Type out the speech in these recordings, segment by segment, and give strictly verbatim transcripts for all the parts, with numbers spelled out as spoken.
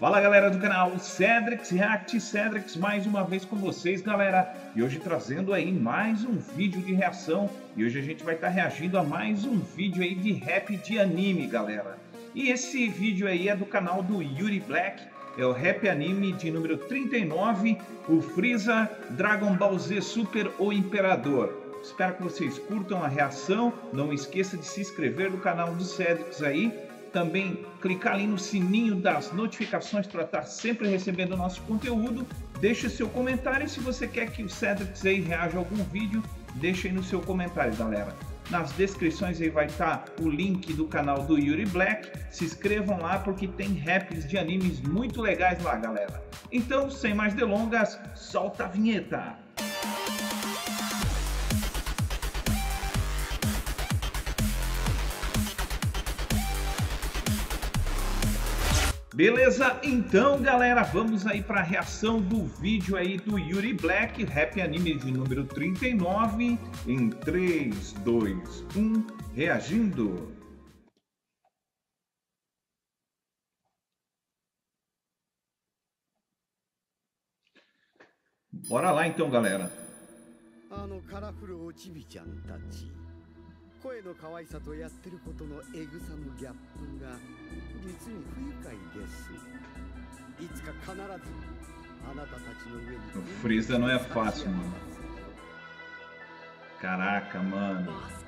Fala galera do canal Cedrix React, Cedrix mais uma vez com vocês galera, e hoje trazendo aí mais um vídeo de reação, e hoje a gente vai estar reagindo a mais um vídeo aí de rap de anime galera. E esse vídeo aí é do canal do Yuri Black, é o rap anime de número trinta e nove, o Frieza Dragon Ball Z Super o Imperador. Espero que vocês curtam a reação, não esqueça de se inscrever no canal do Cedrix aí, também clicar ali no sininho das notificações para estar sempre recebendo o nosso conteúdo. Deixe seu comentário, se você quer que o Cedrix aí reaja a algum vídeo, deixe aí no seu comentário galera. Nas descrições aí vai estar o link do canal do Yuri Black, se inscrevam lá porque tem raps de animes muito legais lá galera. Então, sem mais delongas, solta a vinheta! Beleza? Então, galera, vamos aí para a reação do vídeo aí do Yuri Black, rap anime de número trinta e nove, em três, dois, um, reagindo. Bora lá então, galera. 声の可愛さとやってることのエグさのギャップが実に不愉快です。いつか必ずあなたたちの上に O Frieza não é fácil, mano. Caraca, mano.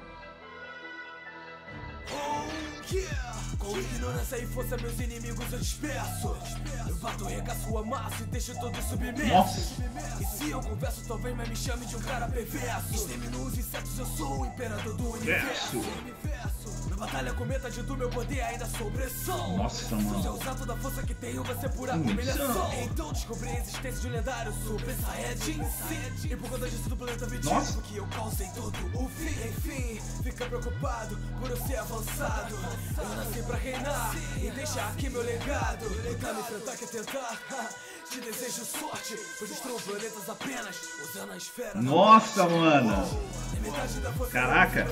Com ignorância e força meus inimigos eu disperso. Eu bato, regaço, amasso e deixo todos submersos. Nossa. E se eu converso, talvez mas me chame de um cara perverso. Extermino os insetos, eu sou o imperador do universo. Na batalha com metade do meu poder ainda sou opressão. Nossa, mano. Se eu usar toda a força que tenho, vai ser pura humilhação. Então descobri a existência de um lendário Super Saiyajin Sim. E por conta disso do planeta me digo que eu causei todo o fim. Enfim, fica preocupado por eu ser avançado. Eu nasci pra reinar e deixar aqui meu legado. Lutar, me enfrentar, quer tentar. Te desejo sorte, pois destruo planetas apenas usando a esfera. Nossa, mano. Caraca.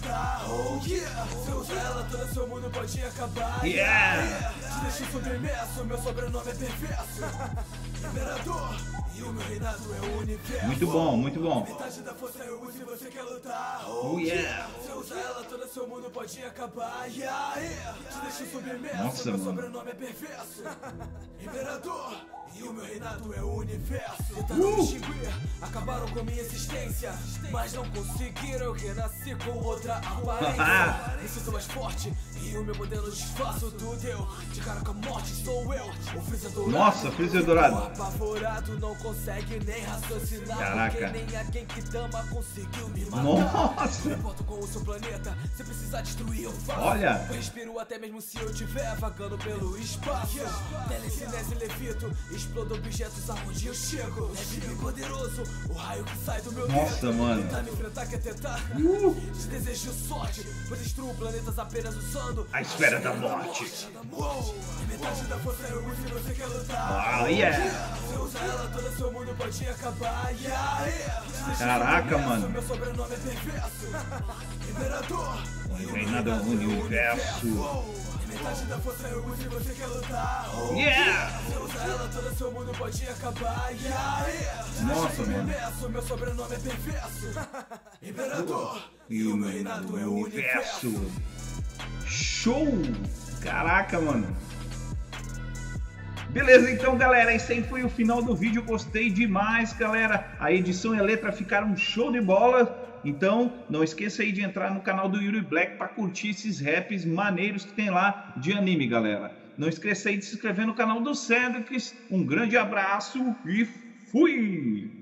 Se eu usar ela, todo seu mundo pode acabar. Yeah. Te deixo submerso, meu sobrenome é perverso. Imperador, e o meu reinado é o universo. Muito bom, muito bom. Metade da força eu uso e você quer lutar. Oh yeah. Se eu usar ela, todo seu mundo pode acabar. Yeah, yeah. Te deixo submerso, Nossa, meu mano. sobrenome é perverso. Imperador, e o meu reinado é o universo. Tentaram Uh. me extinguir, acabaram com minha existência, mas não conseguiram, eu renasci com outra aparência. Me sinto mais forte e o meu poder não disfarço tudo. Eu, de cara com a morte, sou eu, o Frieza dourado. Nossa, Frieza dourado. O apavorado não consegue nem raciocinar. Caraca. Porque nem alguém que dama conseguiu me matar. Nossa. Não importa com o seu planeta, se precisar destruir eu faço. Olha. Eu respiro até mesmo se eu estiver vagando pelo espaço. Telecinese levito, explodo objetos aonde eu chego. Leve bem poderoso, o raio que sai do meu Nossa, dedo. mano. Tentar me enfrentar quer tentar. Uh. Te desejo sorte, pois destruo planetas apenas usando A esfera da morte. E metade da força eu uso e você quer lutar. Ah, yeah. Se eu usar ela, todo seu mundo pode acabar. Yeah, yeah. Te deixo Caraca, submerso, mano. meu sobrenome é perverso. Imperador, O reinado é o universo. metade da força eu uso e você quer lutar. Yeah. Se eu usar ela, todo seu mundo pode acabar. Yeah, yeah. Te deixo Nossa, mano. submerso, meu sobrenome é perverso. Imperador, E o meu reinado é o universo. Show! Caraca, mano. Beleza, então, galera, esse aí foi o final do vídeo. Gostei demais, galera. A edição e a letra ficaram show de bola. Então, não esqueça aí de entrar no canal do Yuri Black para curtir esses raps maneiros que tem lá de anime, galera. Não esqueça aí de se inscrever no canal do Cedrix. Um grande abraço e fui!